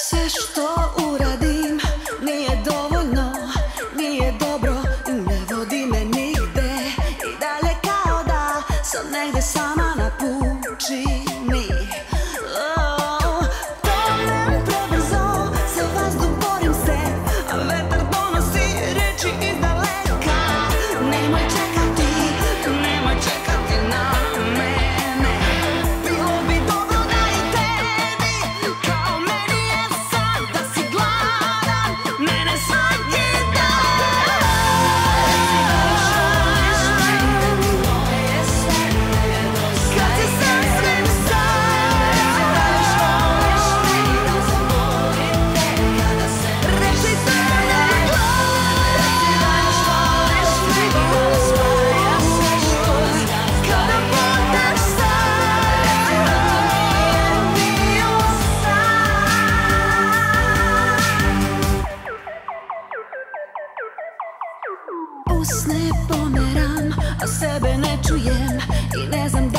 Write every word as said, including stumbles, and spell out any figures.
Sve što uradim nije dovoljno, nije dobro i ne vodi me nigde. I dalje kao da sam negde sama na pučini. Oh, tonem prebrzo, za vazduh borim se, a vetar donosi reči iz daleka. Nemoj čekati, nemoj čekati na mene. Bilo bi dobro da i tebi, kao meni je sad, da si gladan mene svaki dan. Kad si sasvim sam, reči se ne glas. Kada budeš sam, bio sam. Usne pomeram, a sebe ne čujem i ne znam